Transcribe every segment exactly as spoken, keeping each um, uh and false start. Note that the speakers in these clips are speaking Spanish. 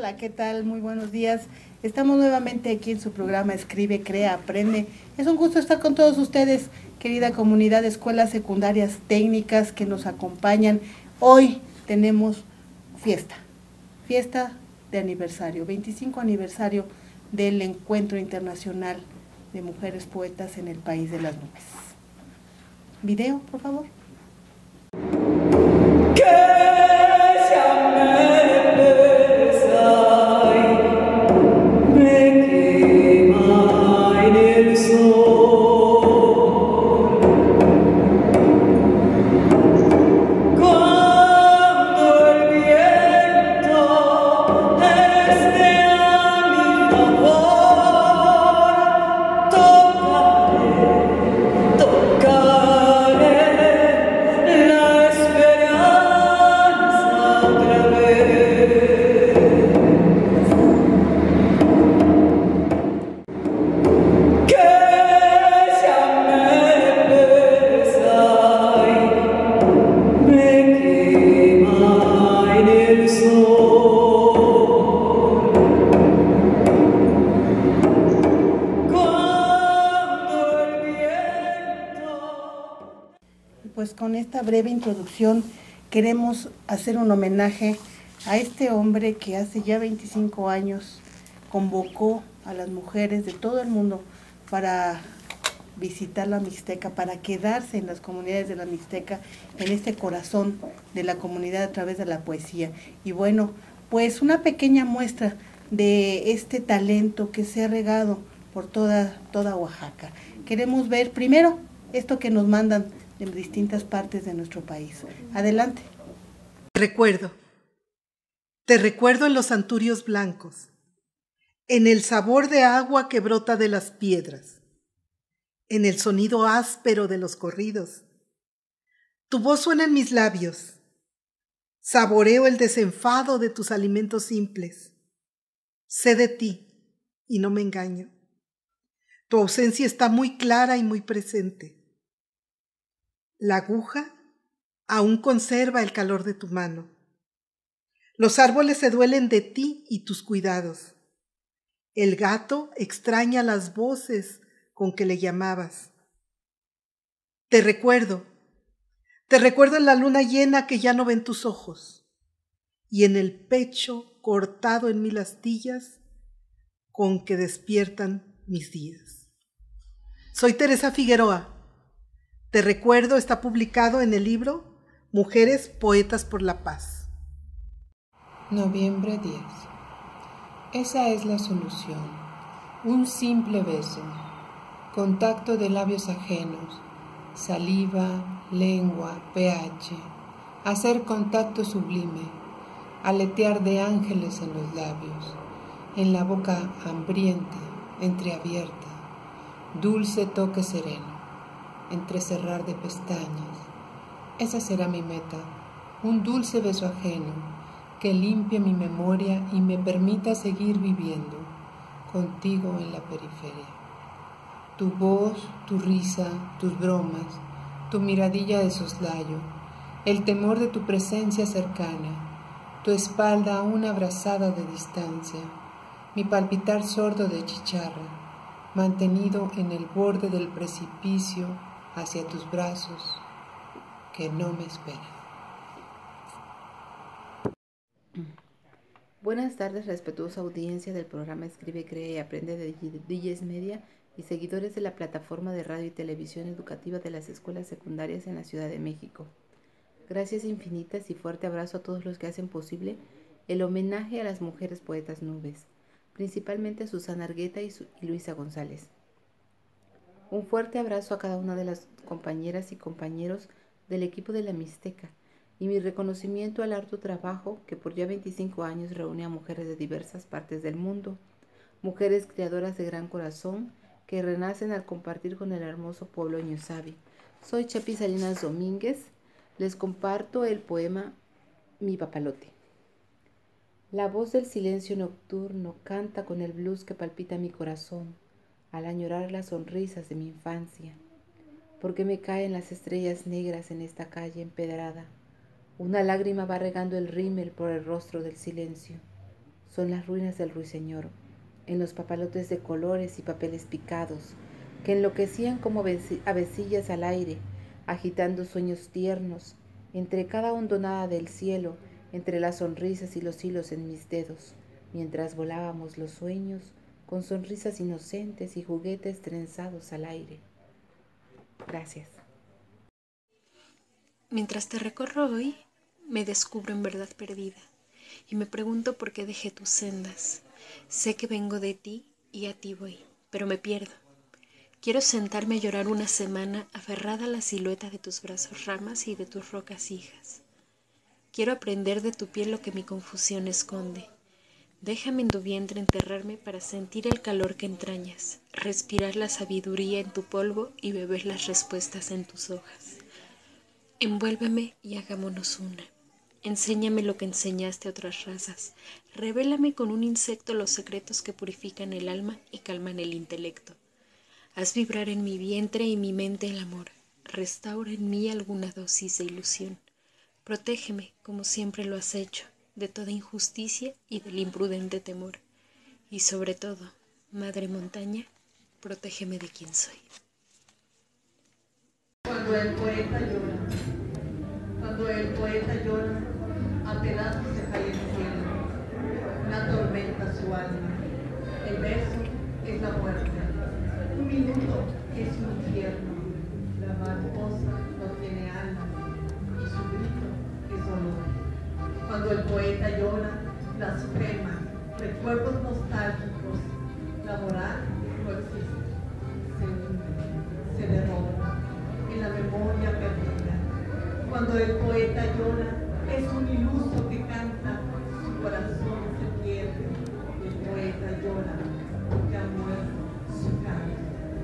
Hola, ¿qué tal? Muy buenos días. Estamos nuevamente aquí en su programa Escribe, Crea, Aprende. Es un gusto estar con todos ustedes, querida comunidad de escuelas secundarias técnicas que nos acompañan. Hoy tenemos fiesta, fiesta de aniversario, veinticinco aniversario del Encuentro Internacional de Mujeres Poetas en el País de las Nubes. Video, por favor. Pues con esta breve introducción queremos hacer un homenaje a este hombre que hace ya veinticinco años convocó a las mujeres de todo el mundo para visitar la Mixteca, para quedarse en las comunidades de la Mixteca, en este corazón de la comunidad a través de la poesía. Y bueno, pues una pequeña muestra de este talento que se ha regado por toda, toda Oaxaca. Queremos ver primero esto que nos mandan de distintas partes de nuestro país. Adelante. Te recuerdo, te recuerdo en los anturios blancos, en el sabor de agua que brota de las piedras, en el sonido áspero de los corridos. Tu voz suena en mis labios, saboreo el desenfado de tus alimentos simples. Sé de ti y no me engaño. Tu ausencia está muy clara y muy presente. La aguja aún conserva el calor de tu mano. Los árboles se duelen de ti y tus cuidados. El gato extraña las voces con que le llamabas. Te recuerdo, te recuerdo en la luna llena que ya no ven tus ojos y en el pecho cortado en mil astillas con que despiertan mis días. Soy Teresa Figueroa. Te recuerdo está publicado en el libro Mujeres Poetas por la Paz. Noviembre diez. Esa es la solución. Un simple beso. Contacto de labios ajenos. Saliva, lengua, pH. Hacer contacto sublime. Aletear de ángeles en los labios. En la boca hambrienta, entreabierta. Dulce toque sereno. Entrecerrar de pestañas. Esa será mi meta, un dulce beso ajeno que limpie mi memoria y me permita seguir viviendo contigo en la periferia. Tu voz, tu risa, tus bromas, tu miradilla de soslayo, el temor de tu presencia cercana, tu espalda aún abrazada de distancia, mi palpitar sordo de chicharra, mantenido en el borde del precipicio hacia tus brazos que no me esperan. Buenas tardes, respetuosa audiencia del programa Escribe, Crea y Aprende de D Js Media y seguidores de la plataforma de radio y televisión educativa de las escuelas secundarias en la Ciudad de México. Gracias infinitas y fuerte abrazo a todos los que hacen posible el homenaje a las mujeres poetas nubes, principalmente a Susana Argueta y, su, y Luisa González. Un fuerte abrazo a cada una de las compañeras y compañeros del equipo de la Mixteca y mi reconocimiento al arduo trabajo que por ya veinticinco años reúne a mujeres de diversas partes del mundo, mujeres creadoras de gran corazón que renacen al compartir con el hermoso pueblo ñusabi. Soy Chepi Salinas Domínguez, les comparto el poema Mi Papalote. La voz del silencio nocturno canta con el blues que palpita mi corazón al añorar las sonrisas de mi infancia. Porque me caen las estrellas negras en esta calle empedrada. Una lágrima va regando el rímel por el rostro del silencio. son las ruinas del ruiseñor, en los papalotes de colores y papeles picados, que enloquecían como avecillas al aire, agitando sueños tiernos, entre cada hondonada del cielo, entre las sonrisas y los hilos en mis dedos, mientras volábamos los sueños, con sonrisas inocentes y juguetes trenzados al aire. Gracias. Mientras te recorro hoy, me descubro en verdad perdida, y me pregunto por qué dejé tus sendas. Sé que vengo de ti y a ti voy, pero me pierdo. Quiero sentarme a llorar una semana aferrada a la silueta de tus brazos ramas y de tus rocas hijas. Quiero aprender de tu piel lo que mi confusión esconde. Déjame en tu vientre enterrarme para sentir el calor que entrañas, respirar la sabiduría en tu polvo y beber las respuestas en tus hojas. Envuélveme y hagámonos una. Enséñame lo que enseñaste a otras razas. Revélame con un insecto los secretos que purifican el alma y calman el intelecto. Haz vibrar en mi vientre y mi mente el amor. Restaura en mí alguna dosis de ilusión. Protégeme, como siempre lo has hecho, de toda injusticia y del imprudente temor. Y sobre todo, Madre Montaña, protégeme de quien soy. Cuando el poeta llora, cuando el poeta llora, a pedazos se cae el cielo, una tormenta su alma. El verso es la muerte, un minuto es un infierno, la mariposa no tiene alma y su grito es dolor. Cuando el poeta llora, blasfema, recuerdos nostálgicos, la moral no existe, se hunde, se derrota en la memoria perdida. Cuando el poeta llora, es un iluso que canta, su corazón se pierde, el poeta llora, porque ha muerto su canto.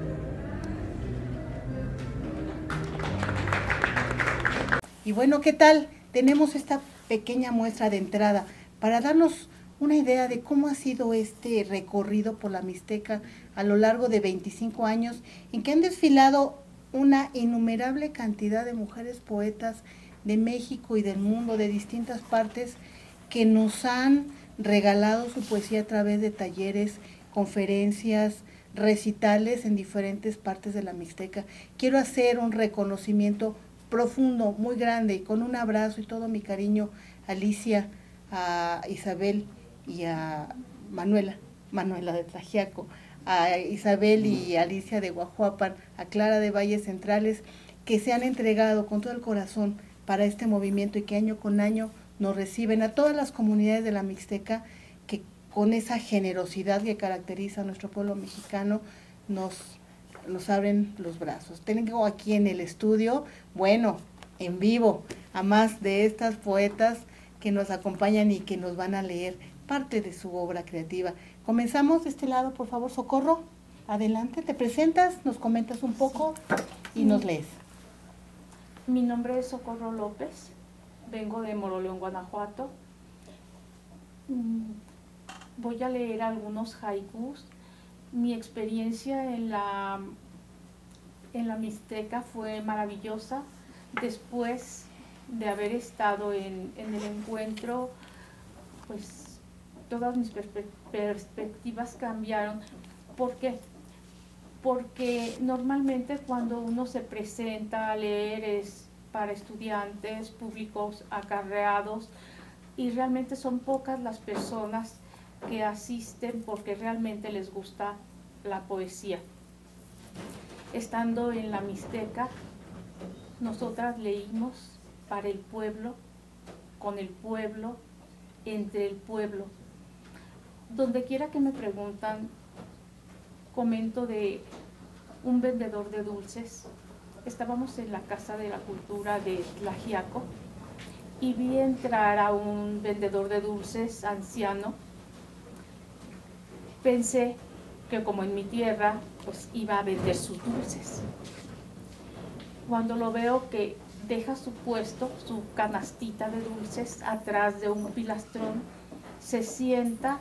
Y bueno, ¿qué tal? Tenemos esta pequeña muestra de entrada para darnos una idea de cómo ha sido este recorrido por la Mixteca a lo largo de veinticinco años, en que han desfilado una innumerable cantidad de mujeres poetas de México y del mundo, de distintas partes, que nos han regalado su poesía a través de talleres, conferencias, recitales en diferentes partes de la Mixteca. Quiero hacer un reconocimiento profundo, muy grande, y con un abrazo y todo mi cariño a Alicia, a Isabel y a Manuela, Manuela de Tlaxiaco, a Isabel y Alicia de Guajuapan, a Clara de Valles Centrales, que se han entregado con todo el corazón para este movimiento y que año con año nos reciben, a todas las comunidades de la Mixteca que con esa generosidad que caracteriza a nuestro pueblo mexicano nos, nos abren los brazos. Tengo aquí en el estudio, bueno, en vivo, a más de estas poetas que nos acompañan y que nos van a leer parte de su obra creativa. Comenzamos de este lado, por favor, Socorro. Adelante, te presentas, nos comentas un poco y nos lees. Mi nombre es Socorro López, vengo de Moroleón, Guanajuato. Voy a leer algunos haikus. Mi experiencia en la, en la Mixteca fue maravillosa. Después de haber estado en, en el encuentro, pues todas mis perspe perspectivas cambiaron. ¿Por qué? Porque normalmente cuando uno se presenta a leer es para estudiantes, públicos acarreados, y realmente son pocas las personas que asisten porque realmente les gusta la poesía. Estando en la Mixteca, nosotras leímos para el pueblo, con el pueblo, entre el pueblo. Donde quiera que me preguntan, comento de un vendedor de dulces. Estábamos en la Casa de la Cultura de Tlaxiaco y vi entrar a un vendedor de dulces anciano. Pensé que como en mi tierra, pues iba a vender sus dulces. Cuando lo veo que deja su puesto, su canastita de dulces, atrás de un pilastrón, se sienta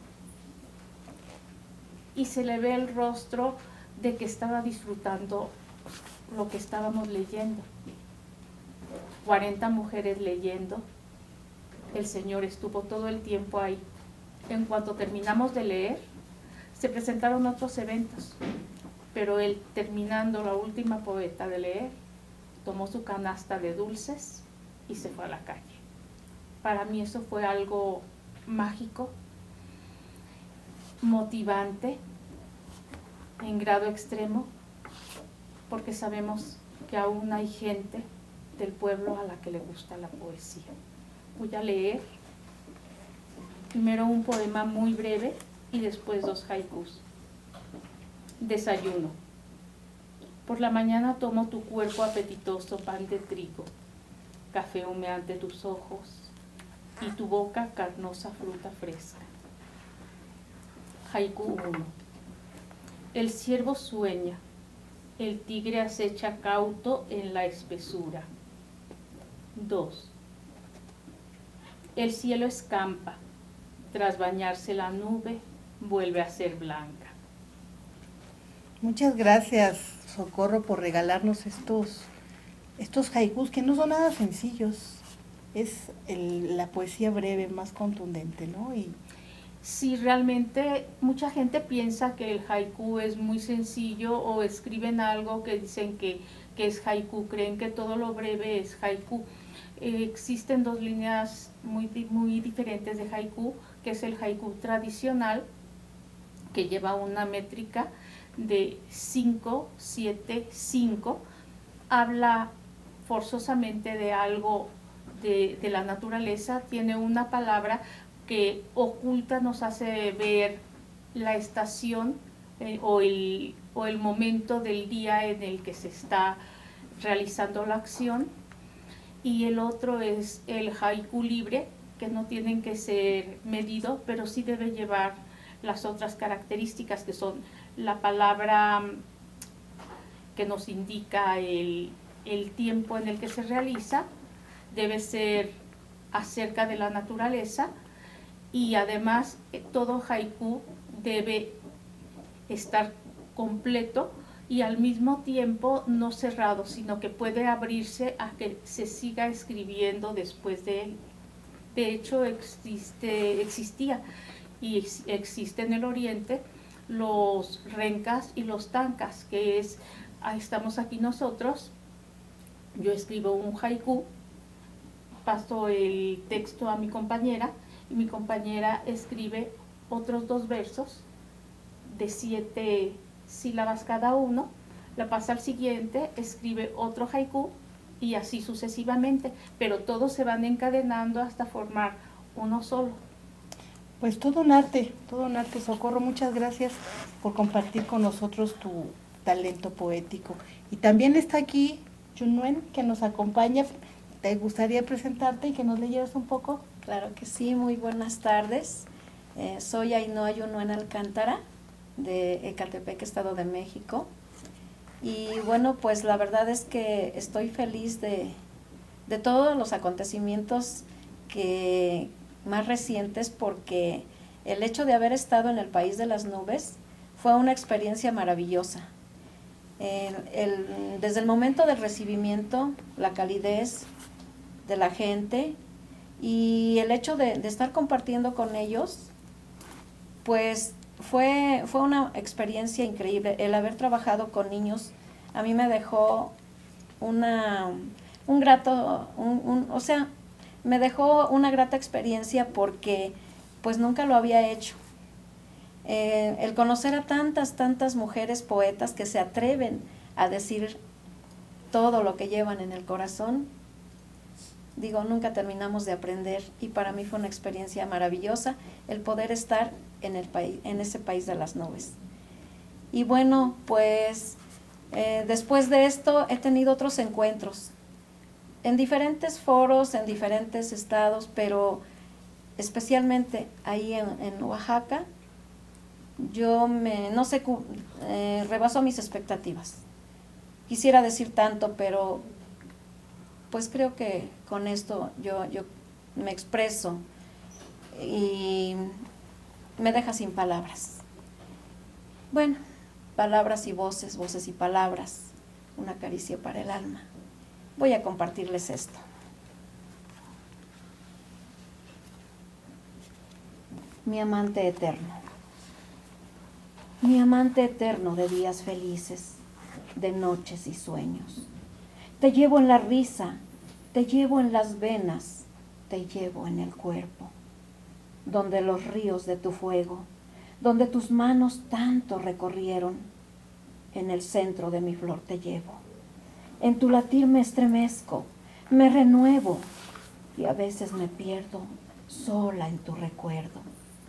y se le ve el rostro de que estaba disfrutando lo que estábamos leyendo. cuarenta mujeres leyendo. El Señor estuvo todo el tiempo ahí. En cuanto terminamos de leer, se presentaron otros eventos, pero él, terminando la última poeta de leer, tomó su canasta de dulces y se fue a la calle. Para mí eso fue algo mágico, motivante, en grado extremo, porque sabemos que aún hay gente del pueblo a la que le gusta la poesía. Voy a leer primero un poema muy breve y después dos haikus. Desayuno. Por la mañana tomo tu cuerpo apetitoso pan de trigo, café humeante tus ojos y tu boca carnosa fruta fresca. Haiku uno. El ciervo sueña, el tigre acecha cauto en la espesura. dos. El cielo escampa, tras bañarse la nube, vuelve a ser blanca. Muchas gracias, Socorro, por regalarnos estos, estos haikus que no son nada sencillos. Es el, la poesía breve más contundente, ¿no? Y sí, realmente mucha gente piensa que el haiku es muy sencillo o escriben algo que dicen que, que es haiku, creen que todo lo breve es haiku. Eh, existen dos líneas muy, muy diferentes de haiku, que es el haiku tradicional, que lleva una métrica de cinco, siete, cinco, habla forzosamente de algo de, de la naturaleza, tiene una palabra que oculta, nos hace ver la estación eh, o, el, o el momento del día en el que se está realizando la acción, y el otro es el haiku libre, que no tienen que ser medido, pero sí debe llevar las otras características, que son la palabra que nos indica el, el tiempo en el que se realiza, debe ser acerca de la naturaleza, y además todo haiku debe estar completo y al mismo tiempo no cerrado, sino que puede abrirse a que se siga escribiendo después de él. De hecho, existe, existía y existe en el Oriente los rencas y los tankas, que es, ahí estamos aquí nosotros, yo escribo un haiku, paso el texto a mi compañera y mi compañera escribe otros dos versos de siete sílabas cada uno, la pasa al siguiente, escribe otro haiku y así sucesivamente, pero todos se van encadenando hasta formar uno solo. pues todo un arte, todo un arte, Socorro. Muchas gracias por compartir con nosotros tu talento poético. Y también está aquí Yunuen, que nos acompaña. ¿Te gustaría presentarte y que nos leyeras un poco? Claro que sí, muy buenas tardes. Eh, soy Ainhoa Yunuen Alcántara, de Ecatepec, Estado de México. Y bueno, pues la verdad es que estoy feliz de, de todos los acontecimientos que más recientes, porque el hecho de haber estado en el País de las Nubes fue una experiencia maravillosa. El, el, desde el momento del recibimiento, la calidez de la gente y el hecho de, de estar compartiendo con ellos, pues fue, fue una experiencia increíble. El haber trabajado con niños a mí me dejó una, un grato, un, un, o sea, me dejó una grata experiencia porque pues nunca lo había hecho. Eh, el conocer a tantas, tantas mujeres poetas que se atreven a decir todo lo que llevan en el corazón, digo, nunca terminamos de aprender, y para mí fue una experiencia maravillosa el poder estar en, el país, en ese país de las nubes. Y bueno, pues eh, después de esto he tenido otros encuentros en diferentes foros, en diferentes estados, pero especialmente ahí en, en Oaxaca, yo me, no sé, eh, rebasó mis expectativas. Quisiera decir tanto, pero pues creo que con esto yo, yo me expreso y me deja sin palabras. Bueno, palabras y voces, voces y palabras, una caricia para el alma. Voy a compartirles esto. mi amante eterno. Mi amante eterno de días felices, de noches y sueños. Te llevo en la risa, te llevo en las venas, te llevo en el cuerpo, donde los ríos de tu fuego, donde tus manos tanto recorrieron, en el centro de mi flor te llevo. En tu latir me estremezco, me renuevo y a veces me pierdo sola en tu recuerdo.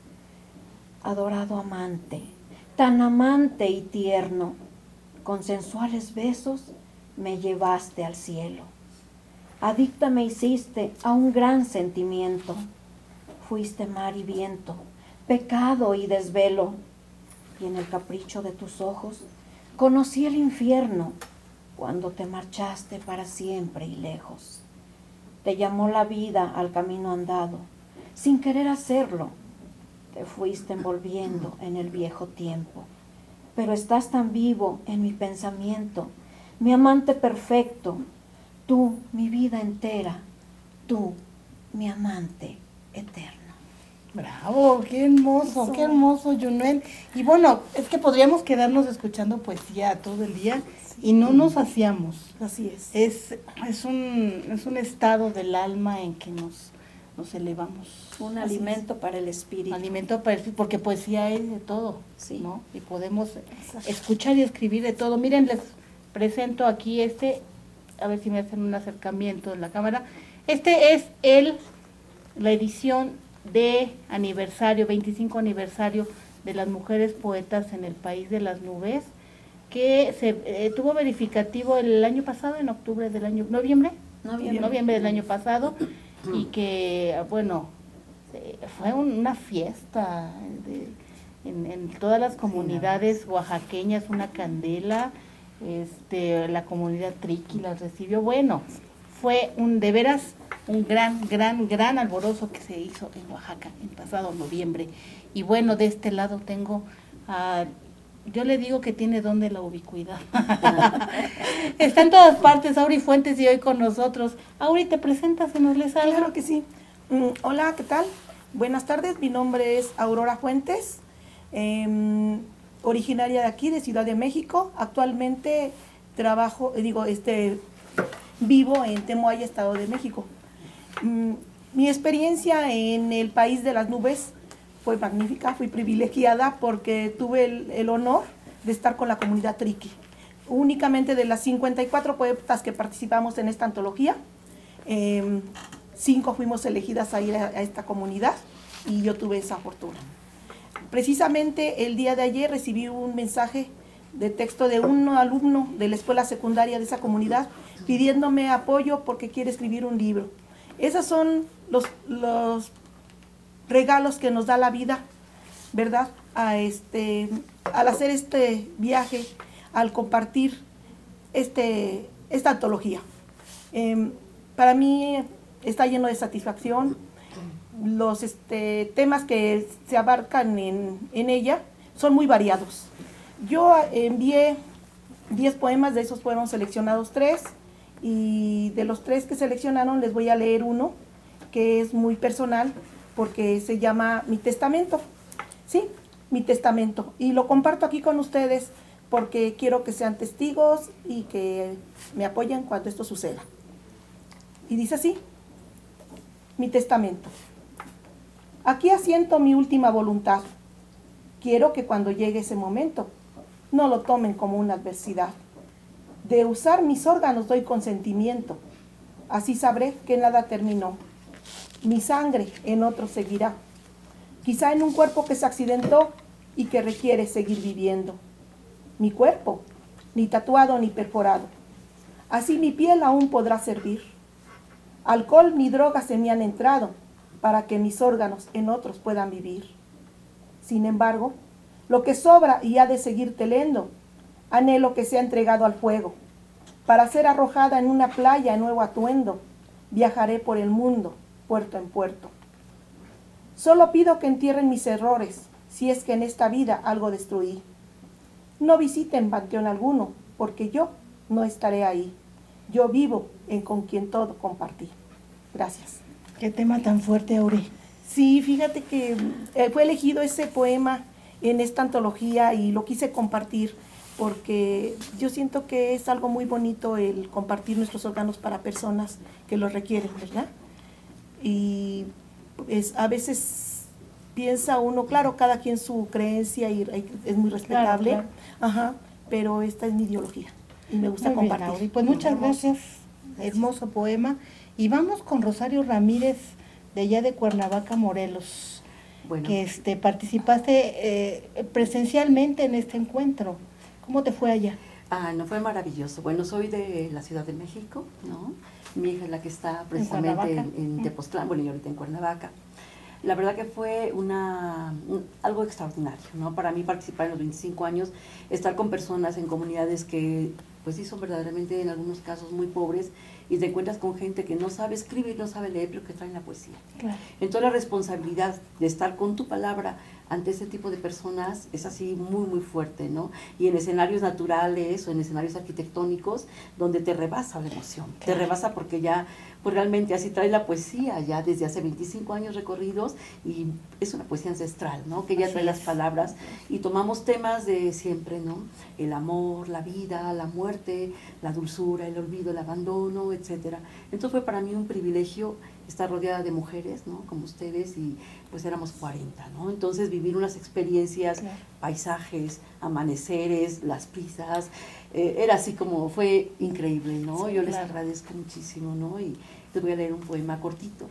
Adorado amante, tan amante y tierno, con sensuales besos me llevaste al cielo. Adicta me hiciste a un gran sentimiento. Fuiste mar y viento, pecado y desvelo. Y en el capricho de tus ojos conocí el infierno cuando te marchaste para siempre y lejos. Te llamó la vida al camino andado, sin querer hacerlo. Te fuiste envolviendo en el viejo tiempo, pero estás tan vivo en mi pensamiento, mi amante perfecto, tú, mi vida entera, tú, mi amante eterno. Bravo, qué hermoso, Eso. qué hermoso, Yunuen. Y bueno, es que podríamos quedarnos escuchando poesía todo el día y no nos hacíamos. Así es. Es, es, un, es un estado del alma en que nos, nos elevamos. Un Así alimento para el espíritu. es. Alimento para el espíritu, porque poesía es de todo, Sí. ¿no? Y podemos escuchar y escribir de todo. Miren, les presento aquí este, a ver si me hacen un acercamiento en la cámara. Este es el, la edición de aniversario, veinticinco aniversario de las mujeres poetas en el país de las nubes, que se eh, tuvo verificativo el año pasado, en octubre del año, noviembre, Noviembre. noviembre del año pasado, y que, bueno, eh, fue un- una fiesta de- en, en todas las comunidades oaxaqueñas, una candela, este, la comunidad triqui las recibió, bueno, fue un, de veras, un gran, gran, gran alborozo que se hizo en Oaxaca en pasado noviembre. Y bueno, de este lado tengo a, yo le digo que tiene don de la ubicuidad. Está en todas partes, Auri Fuentes, y hoy con nosotros. Auri, ¿te presentas y nos lees algo? Claro que sí. Mm, hola, ¿qué tal? Buenas tardes, mi nombre es Aurora Fuentes, em, originaria de aquí, de Ciudad de México. Actualmente trabajo, eh, digo, este, vivo en Temoaya, Estado de México. Mm, mi experiencia en el país de las nubes fue magnífica, fui privilegiada porque tuve el, el honor de estar con la comunidad triqui. Únicamente de las cincuenta y cuatro poetas que participamos en esta antología, eh, cinco fuimos elegidas a ir a, a esta comunidad y yo tuve esa fortuna. Precisamente el día de ayer recibí un mensaje de texto de un alumno de la escuela secundaria de esa comunidad pidiéndome apoyo porque quiere escribir un libro. Esos son los, los regalos que nos da la vida, ¿verdad? A este, al hacer este viaje, al compartir este, esta antología. Eh, para mí está lleno de satisfacción. Los este, temas que se abarcan en, en ella son muy variados. Yo envié diez poemas, de esos fueron seleccionados tres, y de los tres que seleccionaron les voy a leer uno que es muy personal porque se llama Mi Testamento. Sí, Mi Testamento. Y lo comparto aquí con ustedes porque quiero que sean testigos y que me apoyen cuando esto suceda. Y dice así: Mi Testamento. Aquí asiento mi última voluntad. Quiero que cuando llegue ese momento no lo tomen como una adversidad. De usar mis órganos doy consentimiento. Así sabré que nada terminó. Mi sangre en otro seguirá. Quizá en un cuerpo que se accidentó y que requiere seguir viviendo. Mi cuerpo, ni tatuado ni perforado. Así mi piel aún podrá servir. Alcohol ni drogas se me han entrado para que mis órganos en otros puedan vivir. Sin embargo, lo que sobra y ha de seguir telendo, anhelo que sea entregado al fuego. Para ser arrojada en una playa en nuevo atuendo, viajaré por el mundo, puerto en puerto. Solo pido que entierren mis errores, si es que en esta vida algo destruí. No visiten panteón alguno, porque yo no estaré ahí. Yo vivo en con quien todo compartí. Gracias. Qué tema tan fuerte, Auri. Sí, fíjate que eh, fue elegido ese poema en esta antología y lo quise compartir porque yo siento que es algo muy bonito el compartir nuestros órganos para personas que lo requieren, ¿verdad? Y es, a veces piensa uno, claro, cada quien su creencia y es muy respetable, claro, claro. Ajá, pero esta es mi ideología y me gusta muy compartir. Bien, Lauri, pues muchas gracias, hermoso poema. Y vamos con Rosario Ramírez, de allá de Cuernavaca, Morelos, bueno. que este, participaste eh, presencialmente en este encuentro. ¿Cómo te fue allá? Ah, no, fue maravilloso. Bueno, soy de la Ciudad de México, ¿no? Mi hija es la que está precisamente en, en Tepoztlán, bueno, y ahorita en Cuernavaca. La verdad que fue una, un, algo extraordinario, ¿no? Para mí participar en los veinticinco años, estar con personas en comunidades que, pues sí, son verdaderamente en algunos casos muy pobres, y te encuentras con gente que no sabe escribir, no sabe leer, pero que traen la poesía. Claro. Entonces la responsabilidad de estar con tu palabra ante ese tipo de personas es así muy, muy fuerte, ¿no? Y en escenarios naturales o en escenarios arquitectónicos donde te rebasa la emoción, claro. te rebasa porque ya, pues realmente así trae la poesía ya desde hace veinticinco años recorridos y es una poesía ancestral, ¿no? Que ya así trae es. las palabras y tomamos temas de siempre, ¿no? El amor, la vida, la muerte, la dulzura, el olvido, el abandono, etcétera. Entonces fue para mí un privilegio estar rodeada de mujeres, ¿no? Como ustedes, y pues éramos cuarenta, ¿no? Entonces vivir unas experiencias, claro. paisajes, amaneceres, las prisas, eh, era así como, fue increíble, ¿no? Sí, Yo les claro. agradezco muchísimo, ¿no? Y les voy a leer un poema cortito.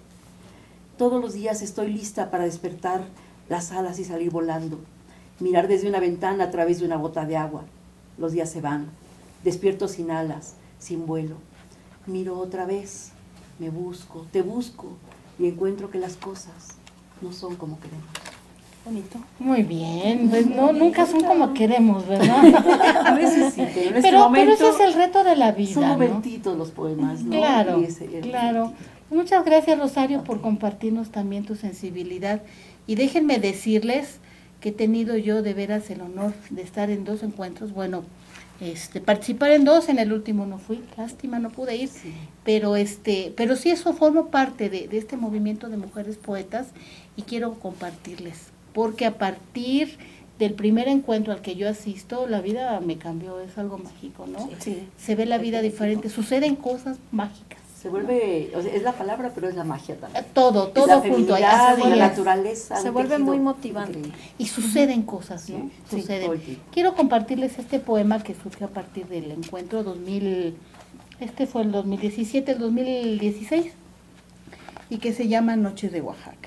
Todos los días estoy lista para despertar las alas y salir volando, mirar desde una ventana a través de una gota de agua. Los días se van, despierto sin alas, sin vuelo. Miro otra vez, me busco, te busco y encuentro que las cosas no son como queremos. Bonito. Muy bien, pues no, nunca son como queremos, ¿verdad? A veces sí, pero en este pero, momento... Pero ese es el reto de la vida, Son momentitos, ¿no? Los poemas, ¿no? Claro, ese, claro. Momentito. Muchas gracias, Rosario, okay. por compartirnos también tu sensibilidad. Y déjenme decirles que he tenido yo de veras el honor de estar en dos encuentros, bueno, Este, participar en dos, en el último no fui, lástima, no pude ir, sí. pero este, pero sí eso forma parte de, de este movimiento de mujeres poetas y quiero compartirles, porque a partir del primer encuentro al que yo asisto, la vida me cambió, es algo mágico, ¿no? Sí. Se ve la vida diferente, suceden cosas mágicas. Se vuelve, o sea, es la palabra, pero es la magia también. Todo, todo la junto. La naturaleza. Se vuelve muy motivante. Increíble. Y suceden cosas, ¿no? Sí, suceden. Sí, quiero compartirles este poema que surgió a partir del encuentro dos mil, este fue el dos mil diecisiete, el dos mil dieciséis, y que se llama Noches de Oaxaca.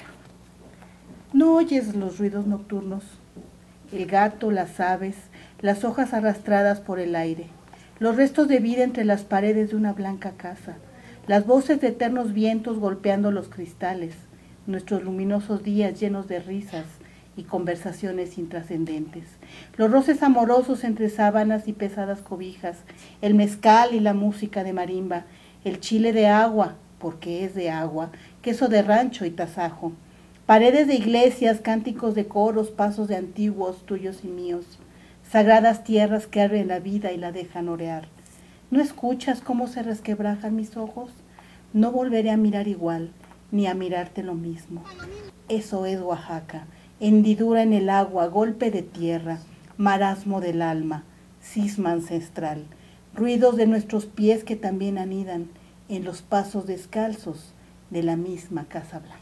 No oyes los ruidos nocturnos, el gato, las aves, las hojas arrastradas por el aire, los restos de vida entre las paredes de una blanca casa, las voces de eternos vientos golpeando los cristales, nuestros luminosos días llenos de risas y conversaciones intrascendentes, los roces amorosos entre sábanas y pesadas cobijas, el mezcal y la música de marimba, el chile de agua, porque es de agua, queso de rancho y tasajo, paredes de iglesias, cánticos de coros, pasos de antiguos, tuyos y míos, sagradas tierras que abren la vida y la dejan orear. ¿No escuchas cómo se resquebrajan mis ojos? No volveré a mirar igual, ni a mirarte lo mismo. Eso es Oaxaca, hendidura en el agua, golpe de tierra, marasmo del alma, cisma ancestral, ruidos de nuestros pies que también anidan en los pasos descalzos de la misma Casa Blanca.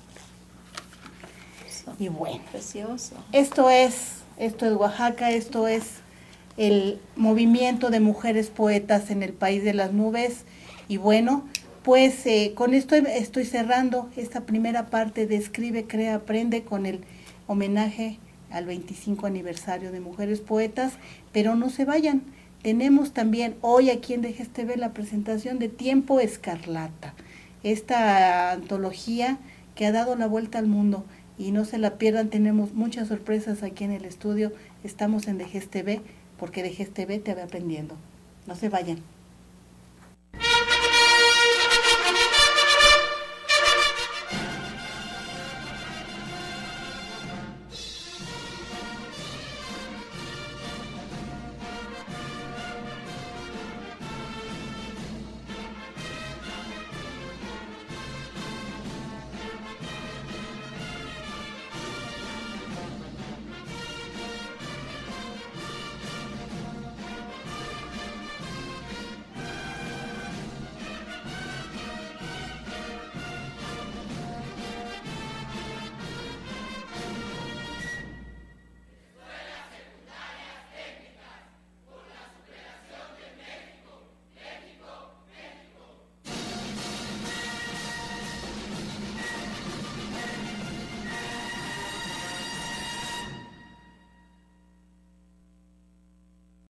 Y bueno, precioso. Esto es, esto es Oaxaca, esto es el movimiento de mujeres poetas en el país de las nubes. Y bueno, pues eh, con esto estoy cerrando esta primera parte de Escribe, Crea, Aprende con el homenaje al veinticinco aniversario de Mujeres Poetas, pero no se vayan. Tenemos también hoy aquí en D G S T V la presentación de Tiempo Escarlata, esta antología que ha dado la vuelta al mundo. Y no se la pierdan, tenemos muchas sorpresas aquí en el estudio. Estamos en D G S T V, porque D G S T V te va aprendiendo. No se vayan.